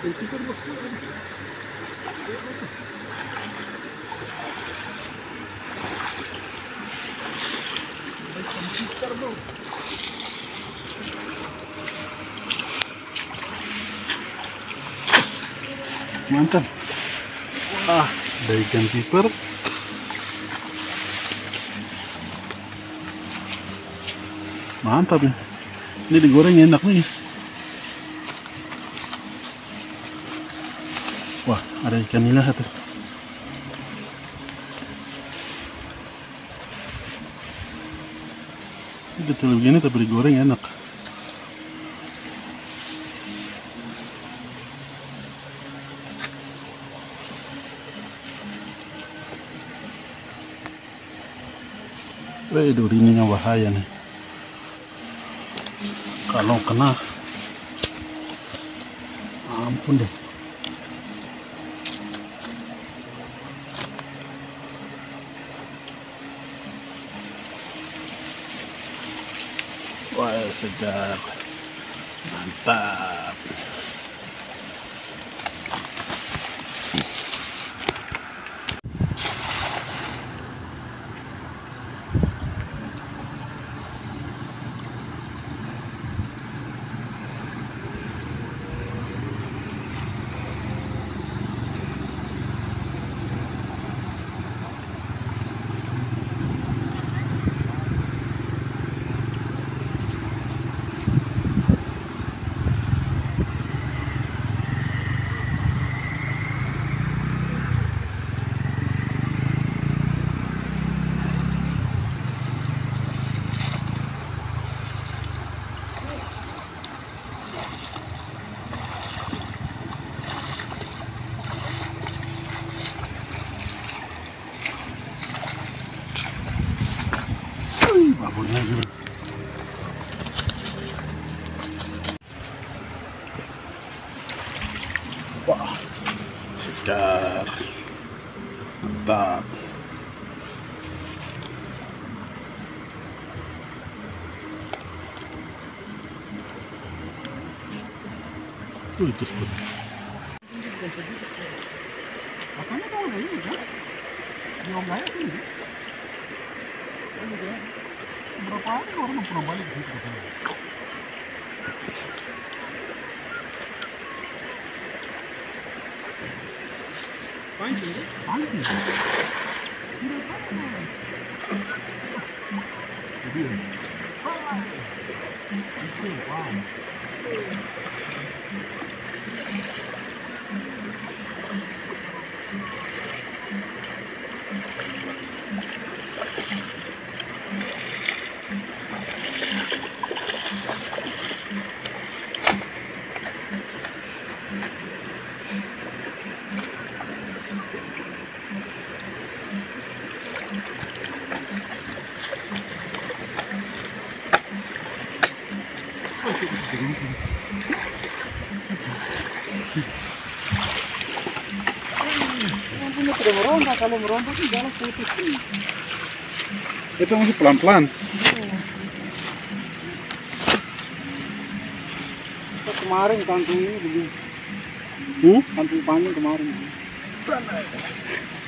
Mantap. Ada ikan piper. Mantap nih. Ini digoreng enak nih. Wah, ada ikan nila tuh. Ini kecil begini tapi digoreng enak. Durinya bahaya nih. Kalau kena, ampun deh. Wah, segar, mantap. Babonnya gitu. Wah, segar, mantap. Itu makanya kalau ini kan diombanya ini berapa hari orang mau pernah balik ke situ. Pancing. Punya tidak merontak, kalau merontak sih jalan putus. Itu masih pelan-pelan. Kemarin kantung ini begini. Kantung panjang kemarin.